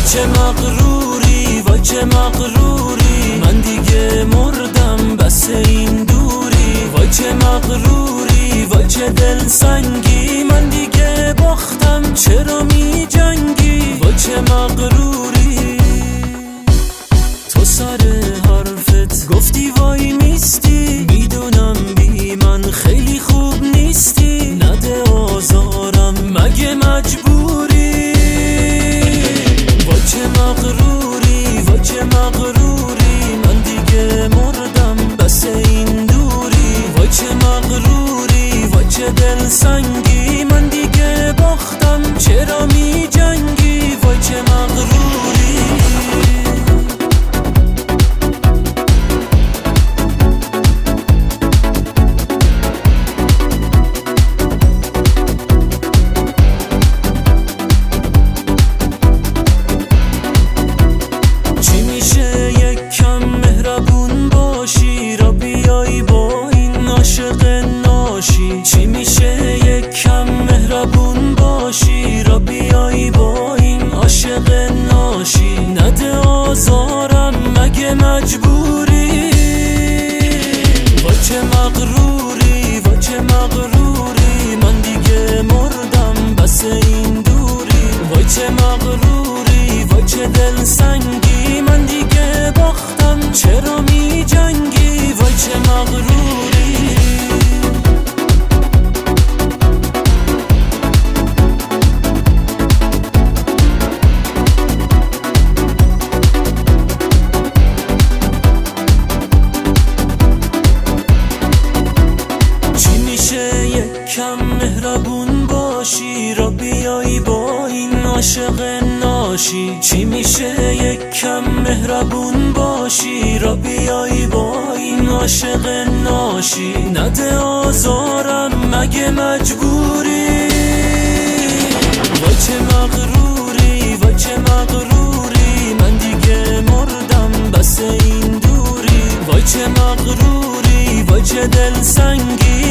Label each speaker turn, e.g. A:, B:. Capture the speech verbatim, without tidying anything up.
A: چه مغروری وای چه مغروری، من دیگه مردم بس این دوری. وای چه مغروری وای چه دل سنگی، من دیگه باختم چرا می جنگی. وای چه مغروری تو سر حرفت گفتی وای میستی، میدونم بی من خیلی خوب نیستی. نده آزارم مگه مجبوری. وای چه مغروری وای چه مغروری، من دیگه مردم بس این دوری. وای چه مغروری وای چه دل سنگی، من دیگه باختم چرا می جنگی. وای چه مغروری چی میشه یکم مهربون باشی را بیایی با این عاشق ناشی. نده آزارم مگه مجبوری. وای چه مغروری وای چه مغروری، من دیگه مردم بس این دوری. وای چه مغروری وای چه دل سنگی، من دیگه باختم چرا می جنگی. وای چه مغروری کم مهربون باشی را بیایی با این عاشق ناشی. چی میشه یک کم مهربون باشی را بیایی با این عاشق ناشی. نده آزارم مگه مجبوری. وای چه مغروری وای چه مغروری، من دیگه مردم بس این دوری. وای چه مغروری وای چه دل سنگی،